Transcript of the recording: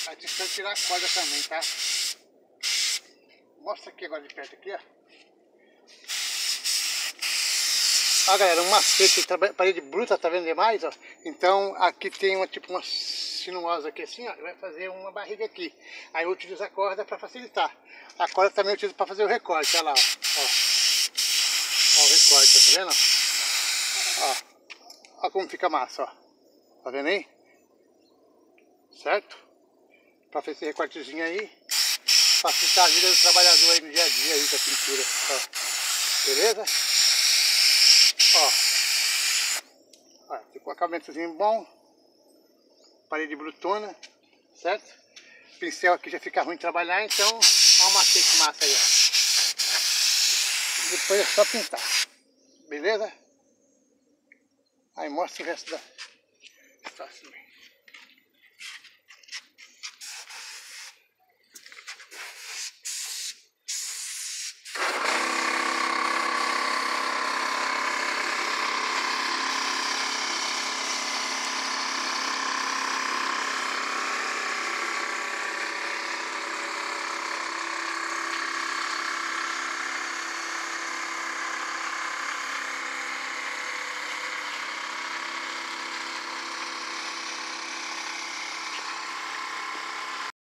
Aí precisa tirar a corda também, tá? Mostra aqui agora de perto aqui, ó. Ó, galera, um macete, parede bruta, tá vendo demais, ó? Então aqui tem uma tipo uma sinuosa aqui assim, ó, vai fazer uma barriga aqui. Aí eu utilizo a corda para facilitar. A corda também eu utilizo para fazer o recorte, olha lá, ó. Ó o recorte, tá vendo? Ó, ó como fica massa, ó. Tá vendo aí? Certo? Para fazer esse recortezinho aí, facilitar a vida do trabalhador aí no dia a dia aí da pintura, ó. Beleza? Ó, ficou um acabamentozinho bom, parede brutona, certo? O pincel aqui já fica ruim de trabalhar, então ó um macete massa aí, ó. Depois é só pintar, beleza? Aí mostra o resto da situação.